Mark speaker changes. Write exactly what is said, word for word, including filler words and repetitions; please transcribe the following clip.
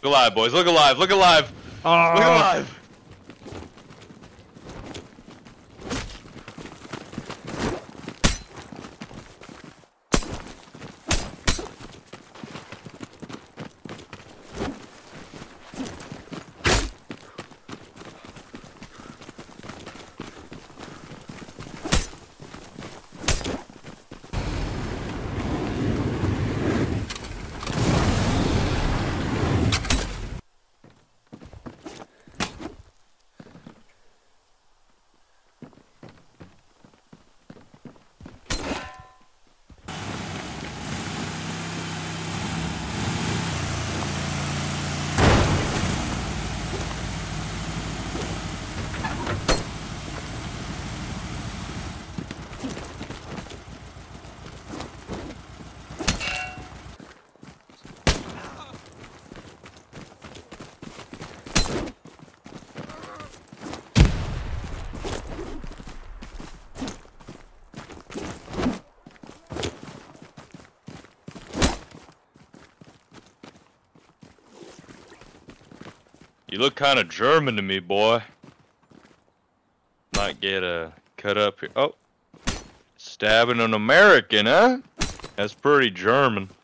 Speaker 1: Look alive, boys. Look alive. Look alive.
Speaker 2: Oh.
Speaker 1: Look alive. You look kind of German to me, boy. Might get a uh, cut up here. Oh, stabbing an American, huh? That's pretty German.